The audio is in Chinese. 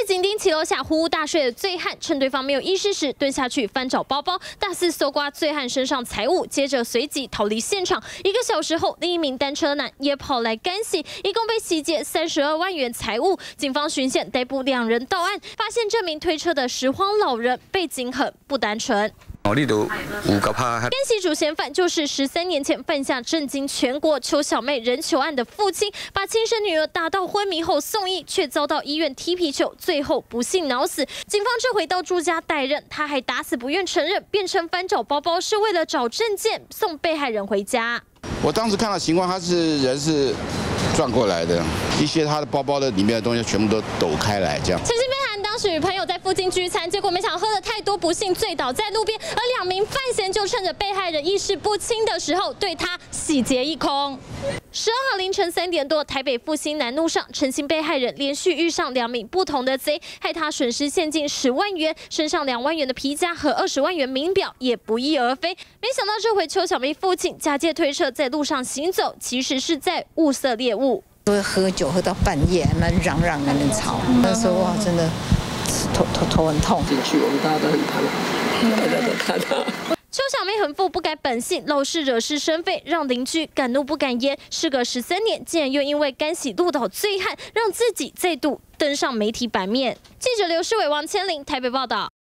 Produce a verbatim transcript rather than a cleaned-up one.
紧盯骑楼下呼呼大睡的醉汉，趁对方没有意识时蹲下去翻找包包，大肆搜刮醉汉身上财物，接着随即逃离现场。一个小时后，另一名单车男也跑来干洗，一共被洗劫三十二万元财物。警方循线逮捕两人到案，发现这名推车的拾荒老人背景很不单纯。 哦，你都有够怕。 干洗主嫌犯就是十三年前犯下震惊全国邱小妹人球案的父亲，把亲生女儿打到昏迷后送医，却遭到医院踢皮球，最后不幸脑死。警方这回到住家逮人，他还打死不愿承认，辩称翻找包包是为了找证件送被害人回家。 我当时看到情况，他是人是转过来的，一些他的包包的里面的东西全部都抖开来，这样。 当时与朋友在附近聚餐，结果没想到喝了太多，不幸醉倒在路边。而两名犯嫌就趁着被害人意识不清的时候，对他洗劫一空。十二号凌晨三点多，台北复兴南路上，陈姓被害人连续遇上两名不同的贼，害他损失现金十万元，身上两万元的皮夹和二十万元名表也不翼而飞。没想到这回邱小妹父亲假借推车在路上行走，其实是在物色猎物。 都会喝酒喝到半夜，那嚷嚷那边吵，那时候哇，真的。 头头头很痛， 进去我们大家都很怕，大家都怕他。 邱小妹很富不改本性，闹事惹是生非，让邻居敢怒不敢言。事隔十三年，竟然又因为干洗路倒醉汉，让自己再度登上媒体版面。记者刘世伟、王千玲台北报道。